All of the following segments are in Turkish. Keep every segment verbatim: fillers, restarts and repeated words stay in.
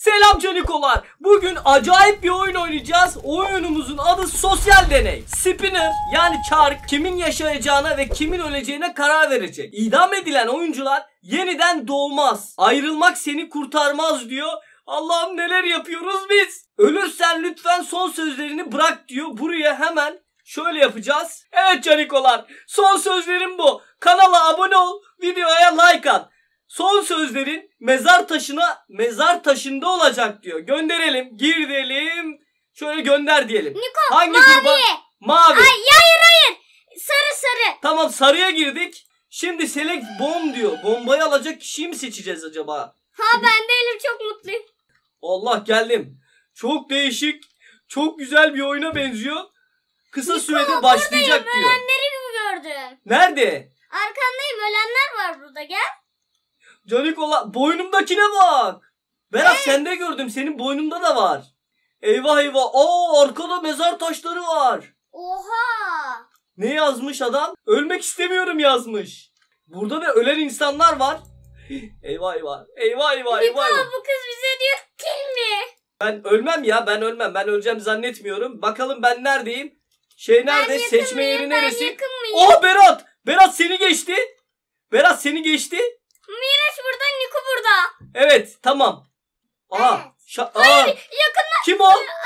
Selam canikolar. Bugün acayip bir oyun oynayacağız. Oyunumuzun adı sosyal deney. Spinner yani çark kimin yaşayacağına ve kimin öleceğine karar verecek. İdam edilen oyuncular yeniden doğmaz. Ayrılmak seni kurtarmaz diyor. Allah'ım neler yapıyoruz biz. Ölürsen lütfen son sözlerini bırak diyor. Buraya hemen şöyle yapacağız. Evet canikolar, son sözlerim bu. Kanala abone ol, videoya like at. Son sözlerin mezar taşına, mezar taşında olacak diyor. Gönderelim, girelim. Şöyle gönder diyelim. Niko, hangi mavi. gruba? Mavi. Ay, hayır hayır. Sarı sarı. Tamam, sarıya girdik. Şimdi select bomb diyor. Bombayı alacak kişiyi mi seçeceğiz acaba? Ha ben değilim, çok mutluyum. Allah, geldim. Çok değişik, çok güzel bir oyuna benziyor. Kısa Niko, sürede başlayacak buradayım. diyor. Ölenleri mi gördün? Nerede? Arkandayım, ölenler var burada, gel. Canikola, boynumdakine bak. Berat, Evet. sende gördüm. Senin boynunda da var. Eyvah eyvah. Aa, arkada mezar taşları var. Oha. Ne yazmış adam? Ölmek istemiyorum yazmış. Burada da ölen insanlar var. Eyvah eyvah. Eyvah eyvah Niko, eyvah. eyvah. bu kız bize diyor kill mi? Ben ölmem ya. Ben ölmem. Ben öleceğim zannetmiyorum. Bakalım ben neredeyim? Şey nerede? Ben Seçme yakın yeri mıyım? neresi? Ben yakın mıyım? Oh, Berat. Berat seni geçti. Berat seni geçti. Miraç burada, Niko burada. Evet, tamam. Aha. Evet. şa- Hayır, Aa, yakından. kim o?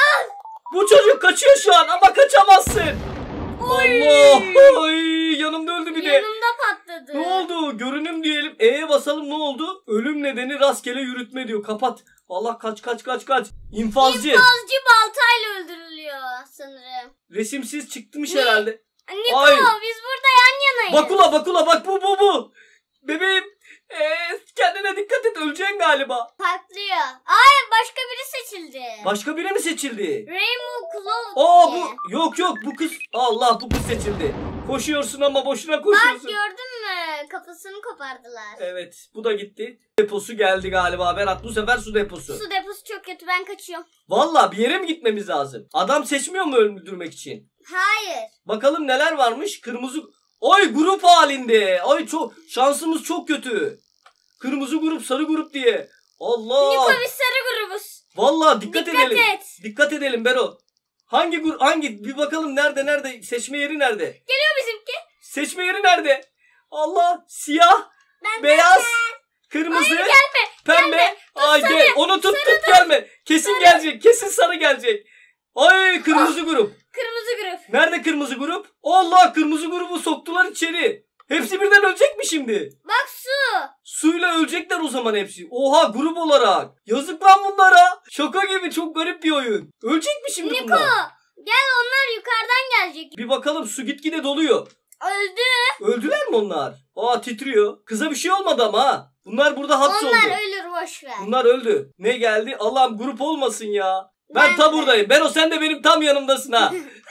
Bu çocuk kaçıyor şu an ama kaçamazsın. Oy. Allah. Ay, yanımda öldü bir de. Yanımda patladı. Ne oldu? Görünüm diyelim. E'ye basalım, ne oldu? Ölüm nedeni rastgele yürütme diyor. Kapat. Allah, kaç kaç kaç kaç. İnfazcı. İnfazcı baltayla öldürülüyor sanırım. Resimsiz çıkmış Ne? herhalde. Niko, Ay. biz burada yan yanayız. Bakula bakula bak, bu bu bu. Bebeğim. Ee, kendine dikkat et, öleceksin galiba. Patlıyor. Ay, başka biri seçildi. Başka biri mi seçildi? Rainbow Cloud Aa, diye. bu yok yok bu kız. Allah, bu kız seçildi. Koşuyorsun ama boşuna Bak, koşuyorsun. gördün mü? Kafasını kopardılar. Evet, bu da gitti. Deposu geldi galiba Berat, bu sefer su deposu. Su deposu çok kötü, ben kaçıyorum. Valla bir yere mi gitmemiz lazım? Adam seçmiyor mu öldürmek için? Hayır. Bakalım neler varmış. Kırmızı. Ay, grup halinde. Ay, çok şansımız çok kötü. Kırmızı grup, sarı grup diye. Allah. Niko, biz sarı grubuz. Valla dikkat, Dikkat edelim. et. Dikkat edelim Bero. Hangi grup, hangi, bir bakalım nerede nerede, seçme yeri nerede? Geliyor bizimki. Seçme yeri nerede? Allah, siyah, Ben beyaz, kırmızı, Hayır, gelme. pembe. gelme. Ay sarı, gel, onu tut tut gelme. Kesin gelecek, kesin sarı gelecek. Ay, kırmızı grup. Kırmızı grup. Nerede kırmızı grup? Allah, kırmızı grubu soktular içeri. Hepsi birden ölecek mi şimdi? Bak, su. Suyla ölecekler o zaman hepsi. Oha, grup olarak. Yazık lan bunlara. Şaka gibi, çok garip bir oyun. Ölecek mi şimdi Niko, bunlar? gel, onlar yukarıdan gelecek. Bir bakalım, su gitgide doluyor. Öldü. Öldüler mi onlar? Aa, titriyor. Kıza bir şey olmadı ama ha. Bunlar burada hapsoldu. Onlar ölür, boş ver. Bunlar öldü. Ne geldi? Allah'ım, grup olmasın ya. Ben, Ben ta de. buradayım. Bero, sen de benim tam yanımdasın ha.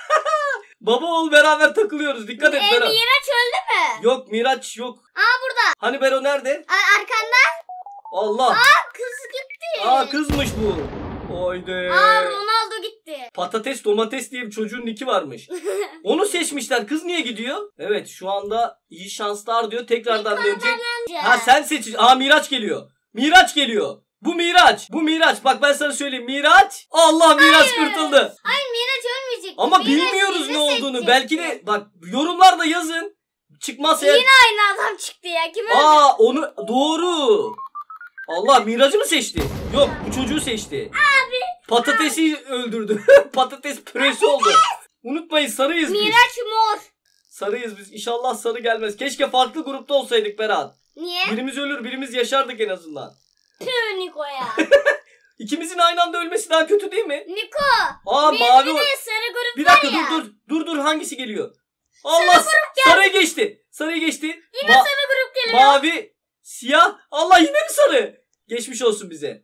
Baba oğul beraber takılıyoruz. Dikkat et E, Bero. Miraç öldü mü? Yok, Miraç yok. Aa, burada. Hani Bero nerede? Aa, arkanda. Allah. Aa, kız gitti. Aa, kızmış bu. Oyde. Aa, Ronaldo gitti. Patates domates diye bir çocuğun niki varmış. Onu seçmişler. Kız niye gidiyor? Evet, şu anda iyi şanslar diyor. Tekrardan dönecek. Ha, sen seç. Aa, Miraç geliyor. Miraç geliyor. Bu Miraç. Bu Miraç. Bak, ben sana söyleyeyim. Miraç. Allah, Miraç Hayır. kurtuldu. Hayır, Miraç ölmeyecek. Ama Miraç bilmiyoruz bizi ne olduğunu. seçecekti. Belki de bak, yorumlarda yazın. Çıkmazsa eğer... Yine aynı adam çıktı ya. Kim öldü? Aa, onu doğru. Allah, Miraç'ı mı seçti? Yok, bu çocuğu seçti. Abi. Patatesi öldürdü. Patates püresi oldu. Unutmayın, sarıyız biz. Miraç mor. Sarıyız biz. İnşallah sarı gelmez. Keşke farklı grupta olsaydık Berat. Niye? Birimiz ölür, birimiz yaşardık en azından. Tüh Niko ya. İkimizin aynı anda ölmesi daha kötü değil mi? Niko. Aa, Bir, mavi. bir o- de sarı grup Bir var dakika, ya. dur dur. Dur dur, hangisi geliyor? Allah, sarı geçti. Sarı geçti. Yine Ma- sarı grup geliyor. Mavi, siyah. Allah, yine mi sarı? Geçmiş olsun bize.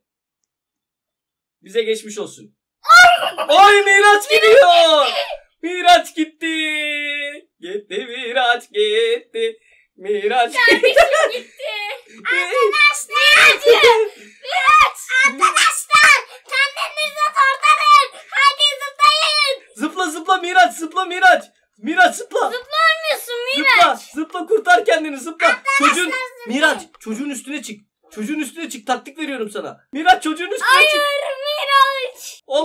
Bize geçmiş olsun. Ay, Miraç gidiyor. Miraç gitti. Gitti Miraç gitti. Miraç gitti. Kardeşim gitti. Arkadaşlar. Miraç. Arkadaşlar. Kendinizi kurtarın. Hadi zıplayın. Zıpla zıpla Miraç, zıpla Miraç. Miraç zıpla. Zıplamıyorsun Miraç. Zıpla, zıpla kurtar kendini, zıpla. Çocuğun Miraç, çocuğun üstüne çık. Çocuğun üstüne çık, taktik veriyorum sana. Miraç, çocuğun üstüne çık. Hayır.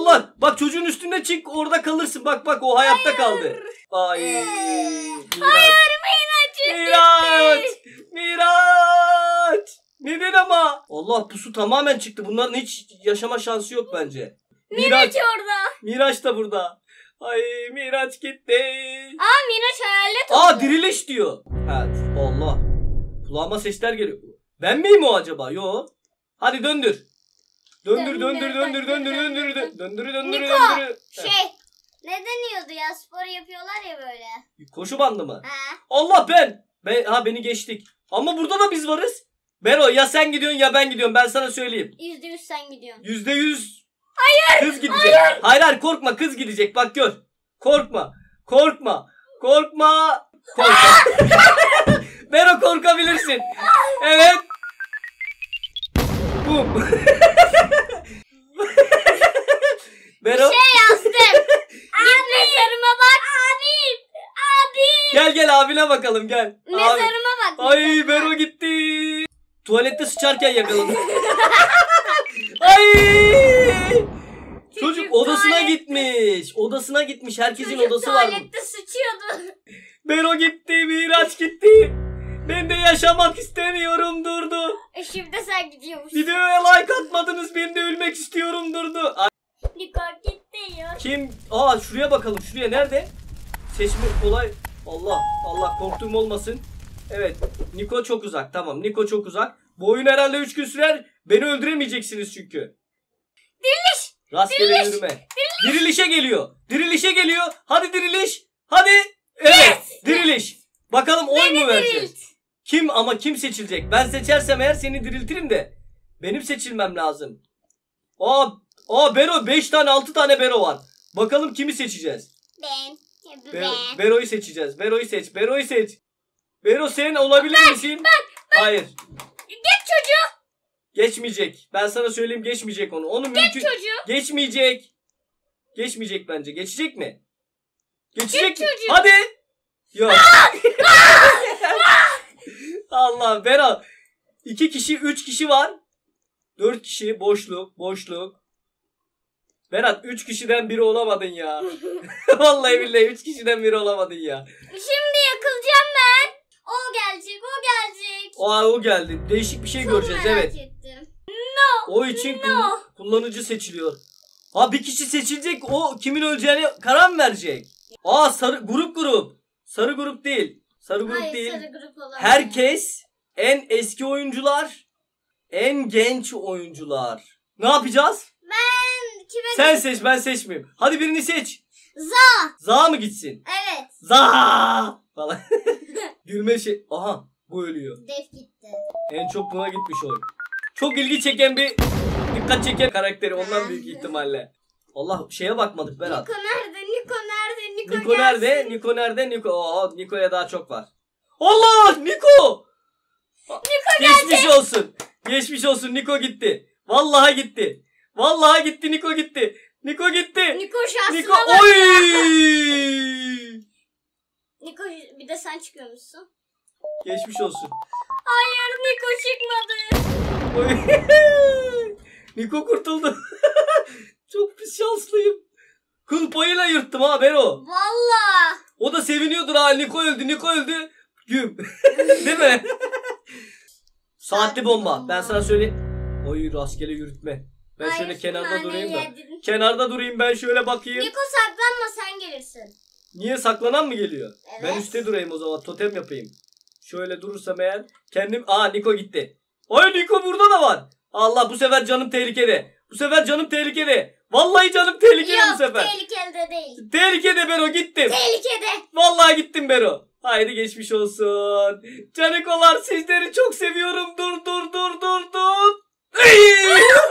Allah. Bak çocuğun üstüne çık orada kalırsın. Bak bak o hayatta Hayır. kaldı. Ay. Hayır Miraç. Miraç. Miraç. Neden ama? Allah pusu tamamen çıktı. Bunların hiç yaşama şansı yok bence. Miraç orada. Miraç da burada. Ay Miraç gitti. Aa Miraç hayalet oldu. Aa diriliş diyor. Ha, Allah. Kulağıma sesler geliyor. Ben miyim o acaba? Yo. Hadi döndür. Döndür döndür döndür döndür döndür döndür döndür döndür Niko, döndür. Şey. Ne deniyordu ya? Spor yapıyorlar ya böyle. Koşu bandı mı? Ha. Allah ben. ben. Ha beni geçtik. Ama burada da biz varız. Bero ya sen gidiyorsun ya ben gidiyorum. Ben sana söyleyeyim. Yüzde yüz sen gidiyorsun. Yüzde yüz. Hayır. Kız gidecek. Hayır. hayır hayır korkma kız gidecek. Bak gör. Korkma. Korkma. Korkma. Korkma. Bero korkabilirsin. Evet. Bum. Bero. Şey yazdım. Git mezarıma bak. Abim. Abim. Gel gel abine bakalım gel. Abi. Mezarıma bak. Ay mezarıma. Bero gitti. Tuvalette sıçarken yakaladım. Ay. Çocuk odasına tuvalette- gitmiş. Odasına gitmiş. Herkesin Çocuk odası var. tuvalette sıçıyordu. Bero gitti. Miraç gitti. Ben de yaşamak istemiyorum durdu. E şimdi sen gidiyormuşsun. Videoya like atmadınız. Ben de ölmek istiyorum durdu. Ay, Niko gitti ya. kim? Aa şuraya bakalım. Şuraya nerede? Seçme kolay. Allah Allah korktuğum olmasın. Evet. Niko çok uzak. Tamam. Niko çok uzak. Bu oyun herhalde üç gün sürer. Beni öldüremeyeceksiniz çünkü. Diriliş. Rastgele Diriliş. yürüme. Dirilişe geliyor. Dirilişe geliyor. Hadi diriliş. Hadi. Evet. Diriliş. Bakalım oy mu vereceğiz? Dirilt. Kim ama kim seçilecek? Ben seçersem eğer seni diriltirim de. Benim seçilmem lazım. Aa, aa Bero beş tane altı tane Bero var. Bakalım kimi seçeceğiz? Ben. Bero, Ben. Bero'yu seçeceğiz. Bero'yu seç. Bero'yu seç. Bero sen olabilir misin? Hayır. Geç çocuğu. Geçmeyecek. Ben sana söyleyeyim geçmeyecek onu. Onu Geç mümkün... çocuğu. Geçmeyecek. Geçmeyecek bence. Geçecek mi? Geçecek Geç mi? çocuğu. Hadi. Yok. Allah Bero. İki kişi, üç kişi var. Dört kişi boşluk, boşluk. Berat üç kişiden biri olamadın ya. Vallahi billahi üç kişiden biri olamadın ya. Şimdi yakılacağım ben. O gelecek, o gelecek. O o geldi. Değişik bir şey Çok göreceğiz merak evet. ettim. O için No. kull- kullanıcı seçiliyor. Ha bir kişi seçilecek. O kimin öleceğini karar mı verecek? Aa sarı grup grup. Sarı grup değil. Sarı grup Hayır, değil. sarı grup olamaz. Herkes en eski oyuncular, en genç oyuncular. Ne yapacağız? Ben kime Sen seç, ben seçmeyeyim. Hadi birini seç. Za. Za mı gitsin? Evet. Za falan. Gülme şey. Aha bu ölüyor. Def gitti. En çok buna gitmiş oy. Çok ilgi çeken bir dikkat çeken karakteri ondan büyük ihtimalle. Allah şeye bakmadık Berat. Niko nerede? Niko nerede? Niko, Niko gelsin. nerede? Niko nerede? Niko. Oo, Niko'ya daha çok var. Allah! Niko! Niko Geçmiş geldi. olsun. Geçmiş olsun. Niko gitti. Vallahi gitti. Vallahi gitti. Niko gitti. Niko gitti. Niko şansına Niko bak. oy! Niko bir de sen çıkıyormuşsun. Geçmiş olsun. Hayır Niko çıkmadı. Oy. Niko kurtuldu. Çok pis şanslıyım. Kıl payıyla yırttım ha Bero. Valla. O da seviniyordur ha. Niko öldü. Niko öldü. Güm. Değil mi? Saatli bomba. Ben sana söyleyeyim. Oy rastgele yürütme. Ben Hayır, şöyle kenarda nane durayım da. yedin. Kenarda durayım ben şöyle bakayım. Niko saklanma sen gelirsin. Niye saklanan mı geliyor? Evet. Ben üstte durayım o zaman. Totem yapayım. Şöyle durursam eğer. Kendim. Aa Niko gitti. Ay Niko burada da var. Allah bu sefer canım tehlikede. Bu sefer canım tehlikede. Vallahi canım tehlikede Yok bu sefer. tehlikeli değil. Tehlikede Bero gittim. Tehlikede. Vallahi gittim Bero. Haydi geçmiş olsun. Canikolar sizleri çok seviyorum. Dur dur dur dur dur. Ey!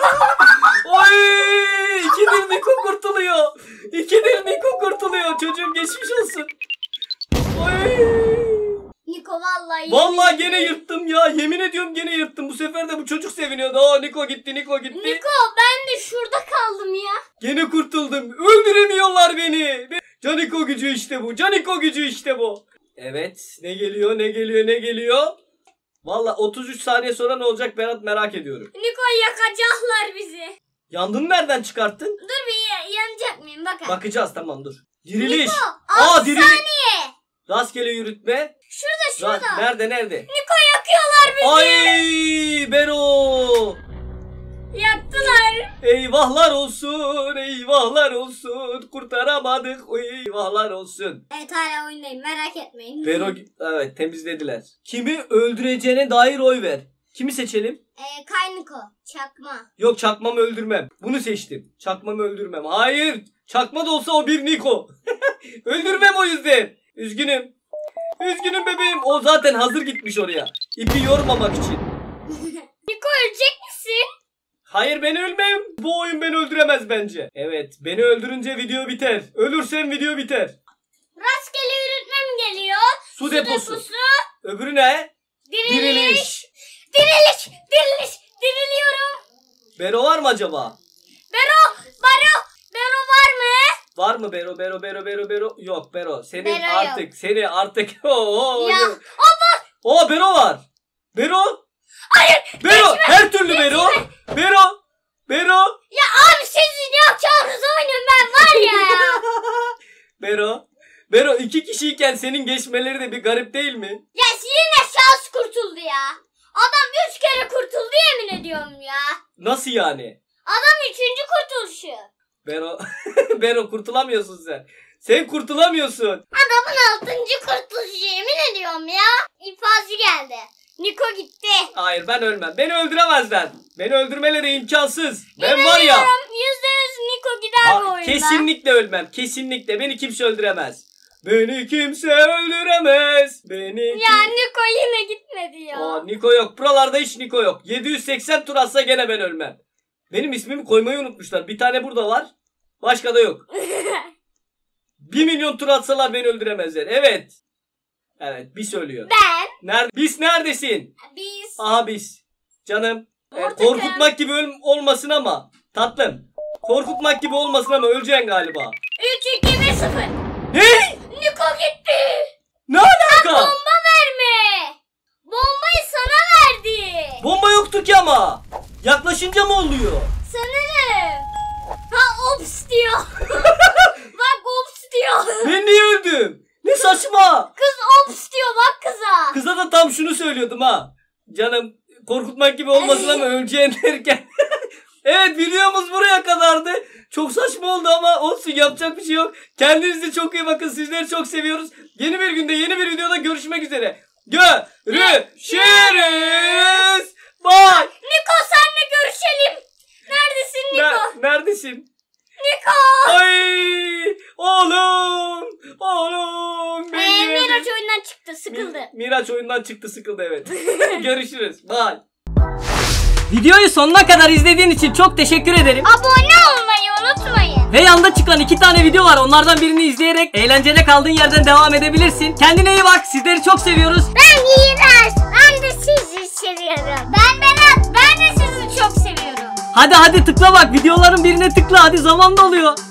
Oy! İkidir Niko kurtuluyor. İkidir Niko kurtuluyor. Çocuğum geçmiş olsun. Oy! Niko vallahi. Vallahi gene yırttım ya. Yemin ediyorum gene yırttım. Bu sefer de bu çocuk seviniyordu. Aa Niko gitti, Niko gitti. Niko ben de şurada kaldım ya. Gene kurtuldum. Öldüremiyorlar beni. Caniko gücü işte bu. Caniko gücü işte bu. Evet. Ne geliyor, ne geliyor, ne geliyor? Vallahi otuz üç saniye sonra ne olacak Berat merak ediyorum. Niko yakacaklar bizi. Yandığını nereden çıkarttın? Dur bir bakmayın bakın. Bakacağız tamam dur. Diriliş. Niko Aa diriliş. saniye. Rastgele yürütme. Şurada Ra- şurada. nerede nerede? Niko yakıyorlar bizi. Ay Bero. Yaktılar. Eyvahlar olsun, eyvahlar olsun. Kurtaramadık, eyvahlar olsun. Evet hala oyundayım merak etmeyin. Bero, evet temizlediler. Kimi öldüreceğine dair oy ver. Kimi seçelim? Ee, Kay Niko. Çakma. Yok çakmamı öldürmem. Bunu seçtim. Çakmamı öldürmem. Hayır. Çakma da olsa o bir Niko. Öldürmem o yüzden. Üzgünüm. Üzgünüm bebeğim. O zaten hazır gitmiş oraya. İpi yormamak için. Niko ölecek misin? Hayır ben ölmem. Bu oyun beni öldüremez bence. Evet beni öldürünce video biter. Ölürsem video biter. Rastgele yürütmem geliyor. Su, deposu. deposu. Öbürü ne? Diriliş. Diriliş. Diriliş. Diriliş. Diriliyorum. Bero var mı acaba? Bero. Bero. Bero var mı? Var mı Bero Bero Bero Bero Bero? Yok Bero. Senin Bero artık yok. seni artık. Oo, Ya. yok. O Bero var. Bero. Hayır. Bero geçme, her türlü Bero. Bero. Bero. Ya abi sizin yapacağınız oyunun ben var ya. Bero. Bero iki kişiyken senin geçmeleri de bir garip değil mi? Ya yine şans kurtuldu ya. Adam üç kere kurtuldu yemin ediyorum ya. Nasıl yani? Adam üçüncü kurtuluşu. Bero. Bero kurtulamıyorsun sen. Sen kurtulamıyorsun. Adamın altıncı kurtuluşu yemin ediyorum ya. İnfazı geldi. Niko gitti. Hayır ben ölmem. Beni öldüremezler. Beni öldürmeleri imkansız. Ben Yemin var ya. ediyorum, yüzde yüz Niko gider bu Ha, oyunda. kesinlikle ölmem. Kesinlikle. Beni kimse öldüremez. Beni kimse öldüremez. Beni Ya kim... Niko yine gitmedi ya. Aa, Niko yok. Buralarda hiç Niko yok. yedi yüz seksen tur atsa gene ben ölmem. Benim ismimi koymayı unutmuşlar. Bir tane burada var. Başka da yok. bir milyon tur atsalar beni öldüremezler. Evet. Evet. Bis söylüyor. Ben. Nerede? Bis neredesin? Biz. Aha bis. Canım. e, Ortakım. korkutmak gibi öl- olmasın ama. Tatlım. Korkutmak gibi olmasın ama öleceksin galiba. üç iki bir sıfır. Ne? Niko gitti. Ne alaka? Bomba verme. Bombayı sana verdi. Bomba yoktu ki ama. Yaklaşınca mı oluyor? Sanırım. Ha ops diyor. Bak ops diyor. Ben niye öldüm? Ne saçma. Kız ops diyor bak kıza. Kıza da tam şunu söylüyordum ha. Canım korkutmak gibi olmasın ama öleceğin derken. Evet videomuz buraya kadardı. Çok saçma oldu ama olsun yapacak bir şey yok. Kendinize çok iyi bakın. Sizleri çok seviyoruz. Yeni bir günde yeni bir videoda görüşmek üzere. Görüşürüz. Bye. Niko senle görüşelim. Neredesin Niko? Ne- neredesin? Niko. Ay oğlum. Oğlum. Ee, benim. Miraç oyundan çıktı sıkıldı. Mi- Miraç oyundan çıktı sıkıldı evet. Görüşürüz. Bye. Videoyu sonuna kadar izlediğin için çok teşekkür ederim. Abone olmayı unutmayın. Ve yanda çıkan iki tane video var. Onlardan birini izleyerek eğlenceli kaldığın yerden devam edebilirsin. Kendine iyi bak. Sizleri çok seviyoruz. Ben Miraç. Ben de sizi seviyorum. Ben Berat. Ben de sizi çok seviyorum. Hadi hadi tıkla bak. Videoların birine tıkla. Hadi zaman doluyor.